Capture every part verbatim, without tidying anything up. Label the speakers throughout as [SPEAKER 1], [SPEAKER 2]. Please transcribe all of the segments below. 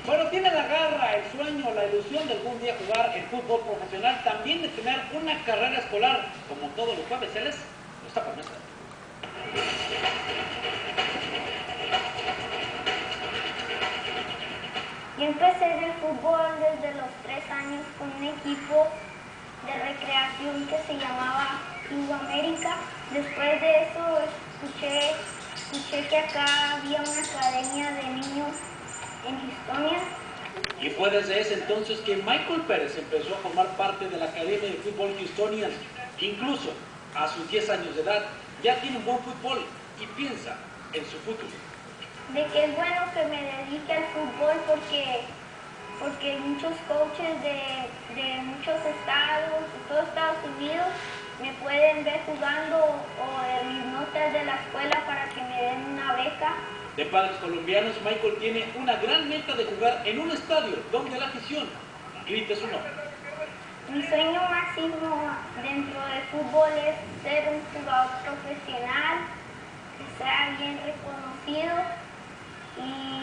[SPEAKER 1] Bueno, tiene la garra, el sueño, la ilusión de algún día jugar el fútbol profesional, también de tener una carrera escolar, como todos los jueves, él es Mustafa Mesa.
[SPEAKER 2] Yo empecé en el fútbol desde los tres años con un equipo de recreación que se llamaba Club América. Después de eso escuché, escuché que acá había una academia de niños en Houston.
[SPEAKER 1] Y fue desde ese entonces que Michael Pérez empezó a formar parte de la Academia de Fútbol Houstonian. Incluso a sus diez años de edad ya tiene un buen fútbol y piensa en su futuro.
[SPEAKER 2] De que es bueno que me dedique al fútbol porque, porque muchos coaches de, de muchos estados, de todo Estados Unidos, me pueden ver jugando o de mis notas de la escuela para que me den una beca.
[SPEAKER 1] De padres colombianos, Michael tiene una gran meta de jugar en un estadio donde la afición grite su nombre.
[SPEAKER 2] Mi sueño máximo dentro del fútbol es ser un jugador profesional, que sea bien reconocido y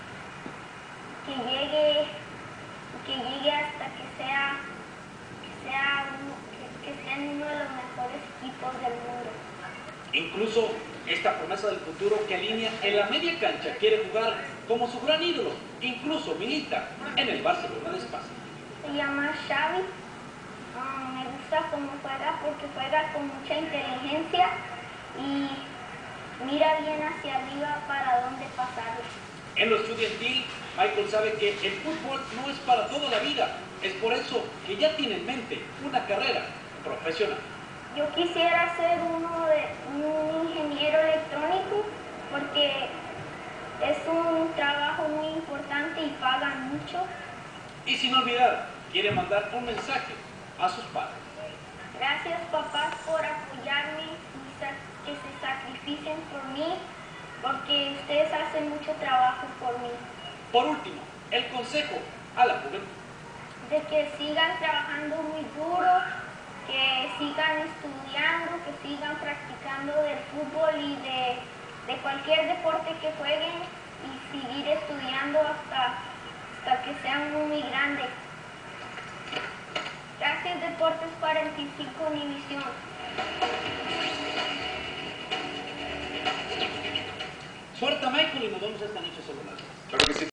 [SPEAKER 2] que llegue, que llegue hasta que sea, que sea, uno, que, que sea uno de los mejores equipos del mundo.
[SPEAKER 1] Incluso esta promesa del futuro que alinea en la media cancha quiere jugar como su gran ídolo, incluso milita en el Barcelona de España.
[SPEAKER 2] Se llama Xavi, um, me gusta cómo juega porque juega con mucha inteligencia y mira bien hacia arriba para dónde pasarlo.
[SPEAKER 1] En lo estudiantil, Michael sabe que el fútbol no es para toda la vida, es por eso que ya tiene en mente una carrera profesional.
[SPEAKER 2] Yo quisiera ser uno de un ingeniero electrónico porque es un trabajo muy importante y pagan mucho.
[SPEAKER 1] Y sin olvidar, quiere mandar un mensaje a sus padres.
[SPEAKER 2] Gracias, papás, por apoyarme y que se sacrificen por mí, porque ustedes hacen mucho trabajo por mí.
[SPEAKER 1] Por último, el consejo a la juventud.
[SPEAKER 2] De que sigan trabajando muy duro, que sigan estudiando, que sigan practicando del fútbol y de, de cualquier deporte que jueguen y seguir estudiando hasta, hasta que sean muy grandes. Gracias, Deportes cuarenta y cinco Univisión.
[SPEAKER 1] Suerte a Michael y nos vemos esta noche sobre las